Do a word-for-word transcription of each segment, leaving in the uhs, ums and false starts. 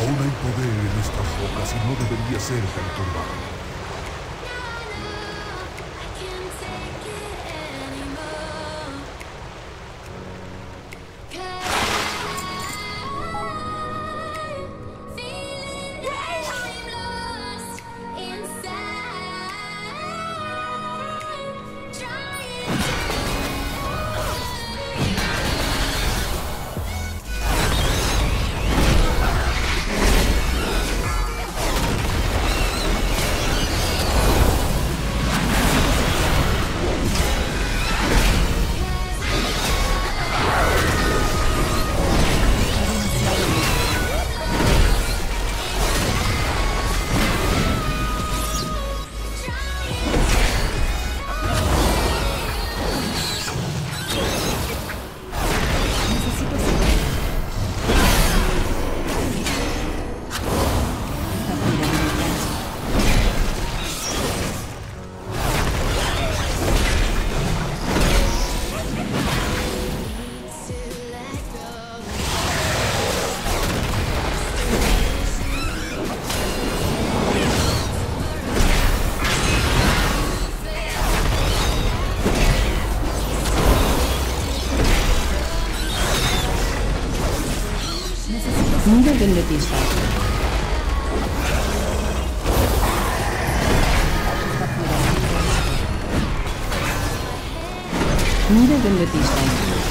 Aún hay poder en estas rocas y no debería ser perturbado. Mira que le pisa. Mira que le pisa.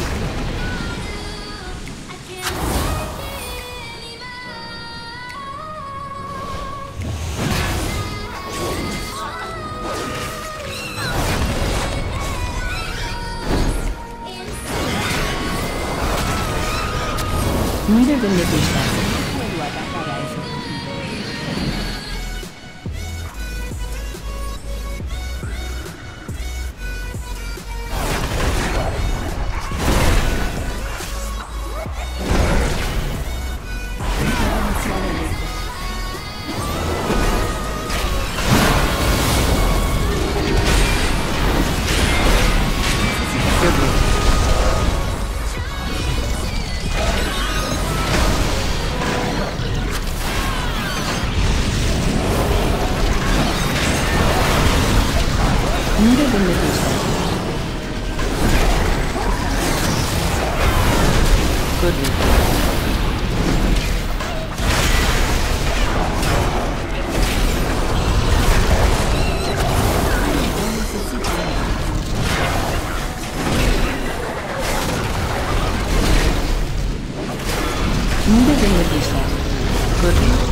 Mira dónde tú estás. Puedo atacar a ese Mira dónde tú estás. Corre. Mira dónde tú estás. Corre.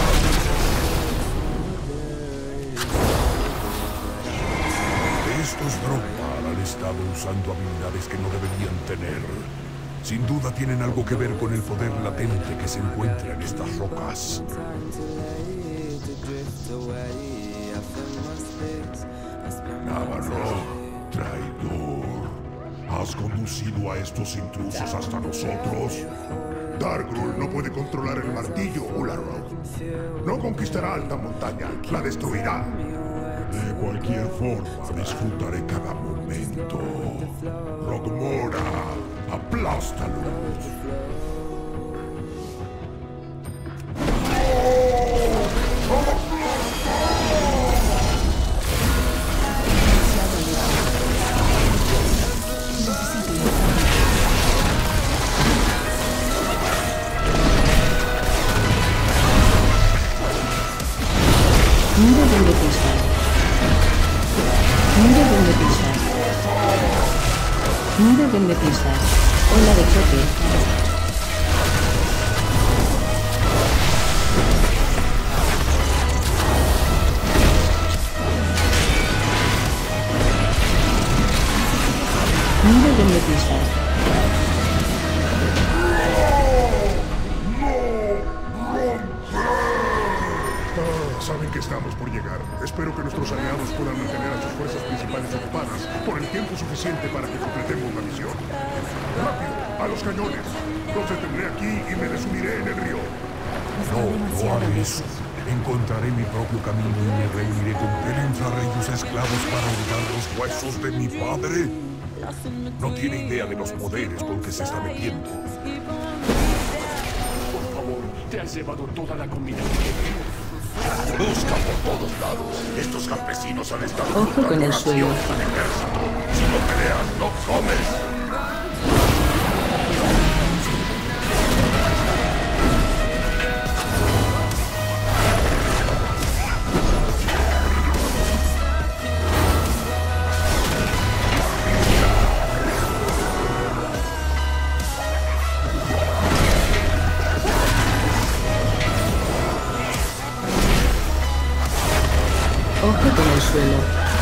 Estos Drogba han estado usando habilidades que no deberían tener. Sin duda tienen algo que ver con el poder latente que se encuentra en estas rocas. Navarro, traidor. ¿Has conducido a estos intrusos hasta nosotros? Darkroll no puede controlar el martillo, Ularok. No conquistará Alta Montaña, la destruirá. De cualquier forma, disfrutaré cada momento. Rogmora, aplástalos. Mira dónde pisas. Mira dónde pisas. Mira dónde pisas. Ola de choque. Mira dónde pisas. Saben que estamos por llegar. Espero que nuestros aliados puedan mantener a sus fuerzas principales ocupadas por el tiempo suficiente para que completemos la misión. ¡Rápido! ¡A los cañones! Los detendré aquí y me desuniré en el río. No, no haré eso. Encontraré mi propio camino y me reuniré con Pelens reyes esclavos para hurgar los huesos de mi padre. No tiene idea de los poderes con que se está metiendo. Por favor, te has llevado toda la comida. Busca por todos lados. Estos campesinos han estado Ojo con el suelo. al ejército. Si no peleas, no comes. Ojo con el suelo.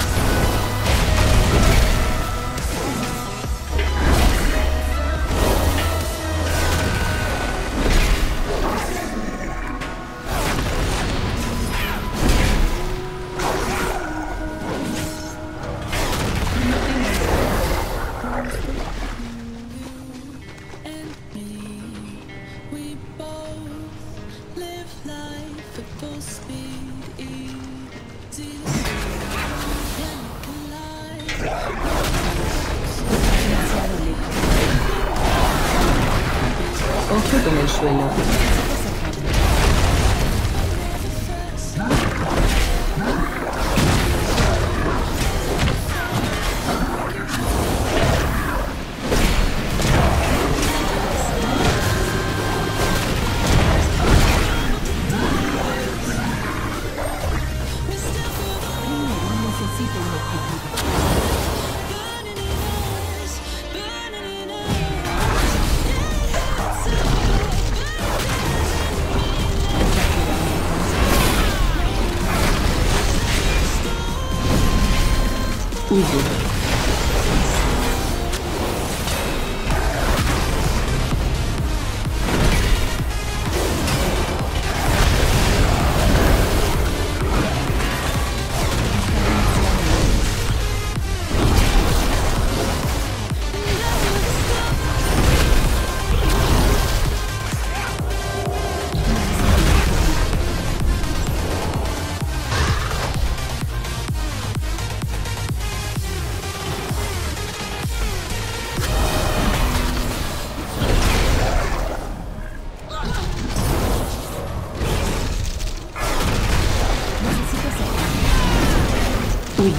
Ojo con el suelo. Necesito un objetivo. Huye. Huye.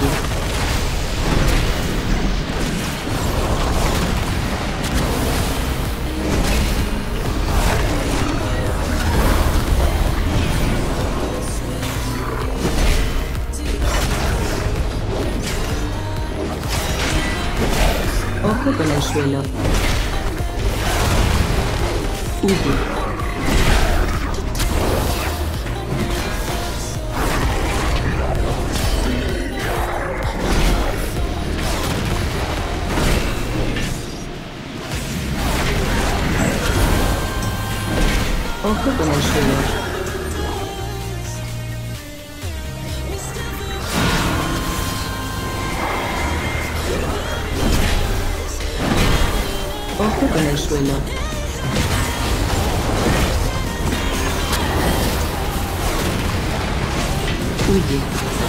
Ojo con el suelo. Huye. Ojo con el suelo. Ojo con el suelo. Huye.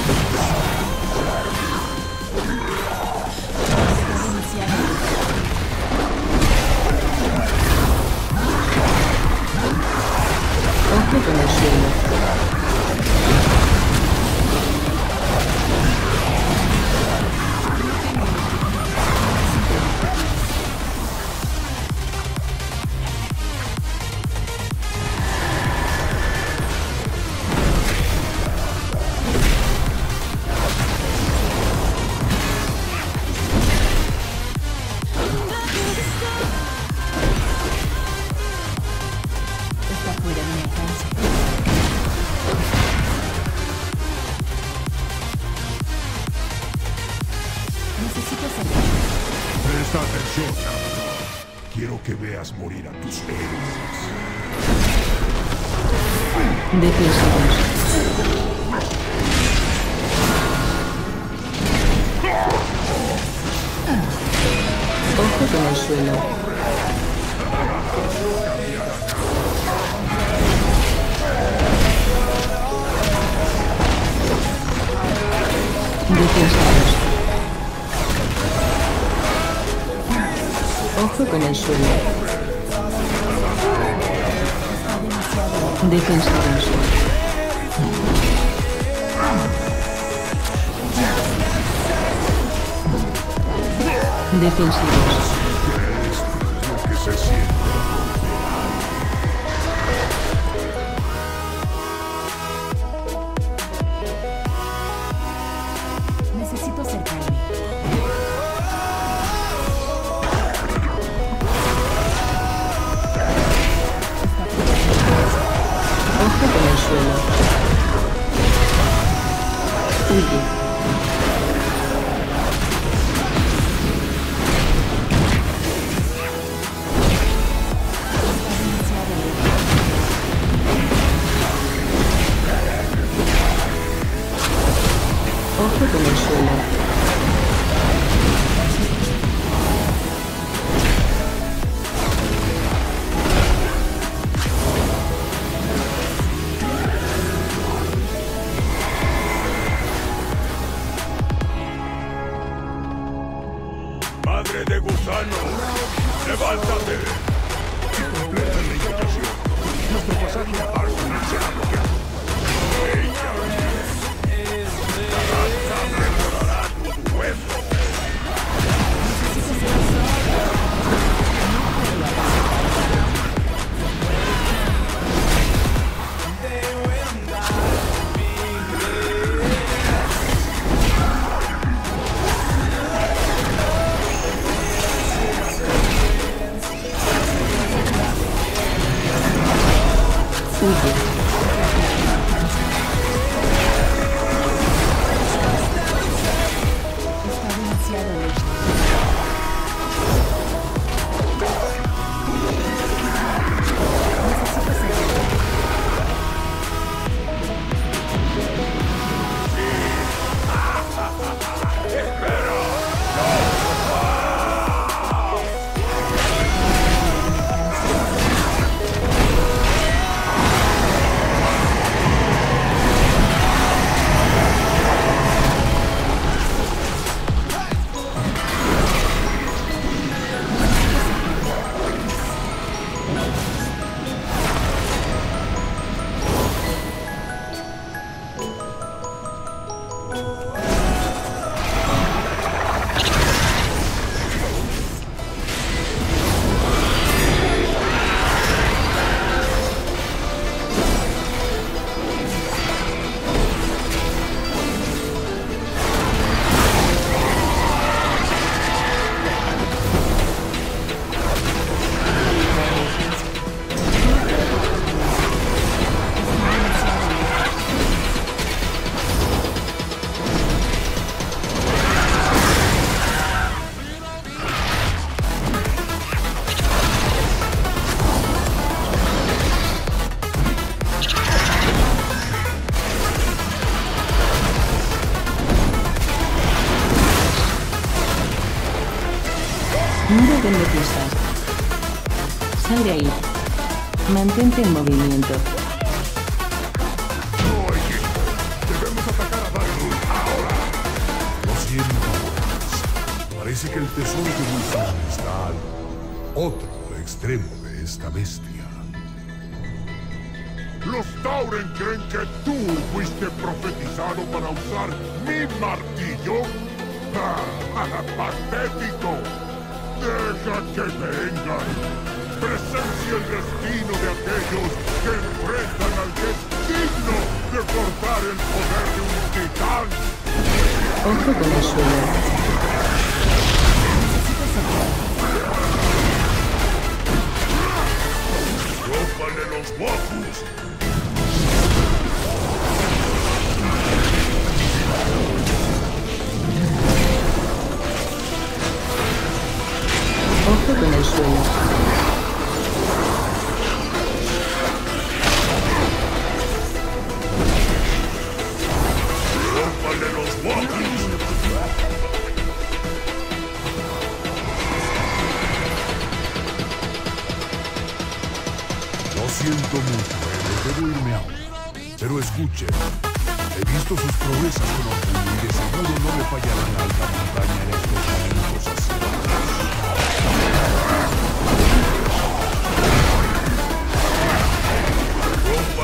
Ojo con el suelo. Está fuera de mi alcance. Necesito salir. Presta atención, Navarro. Quiero que veas morir a tus héroes. Defensivos. Ojo con el suelo. Defensivos. Ojo con el suelo. Está demasiado lejos. Defensores. Defensivos. Es lo que se siente. Necesito acercarme. Ojo con el suelo. Huye. Ojo con el suelo. ¡Madre de gusano! ¡Levántate! Completa la invocación. Nuestro pasaje a Arkham será bloqueado. Ella la sangre devorará tus huesos. Huye. Está demasiado lejos. Necesito acercarme. Mira dónde pisas. Sal de ahí. Mantente en movimiento. No hay tiempo. Debemos atacar a Darkwood ahora. Lo siento, Boris. Parece que el tesoro de Wilson está al otro extremo de esta bestia. Los Tauren creen que tú fuiste profetizado para usar mi martillo. ¡Ah, patético! ¡Deja que vengan! Presencia el destino de aquellos que enfrentan al que es digno de cortar el poder de un titán. Ojo con el suelo. Necesito acercarme. ¡Rómpale los huevos! Ojo con el suelo. ¡Rómpale los huevos! Lo siento mucho, Eve, debo irme ahora. Pero escuche, he visto sus proezas con orgullo y de seguro no le fallarán la alta montaña en estos momentos así. ¡Rómpale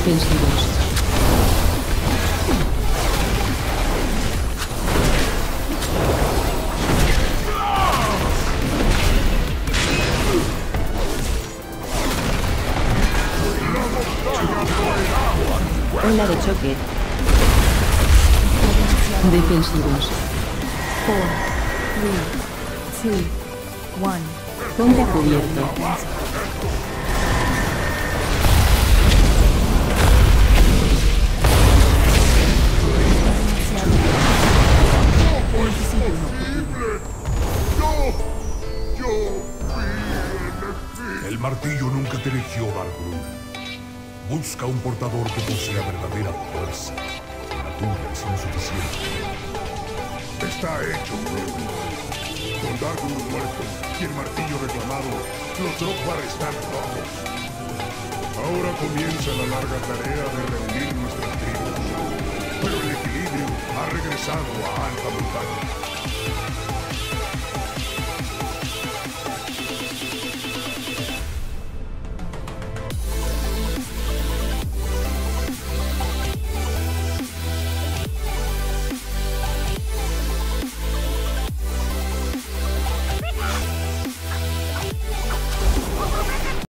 Defensivos. Ola de choque. Defensivos. Four, three, two, one. Ponte a cubierto. El martillo nunca te eligió, Bargrun. Busca un portador que posea verdadera fuerza. La tuya es insuficiente. Está hecho, Grogu. Con Darkwood muerto y el martillo reclamado, los Droghbar están rojos. Ahora comienza la larga tarea de reunir nuestras tribus. Pero el equilibrio ha regresado a Alta Montaña.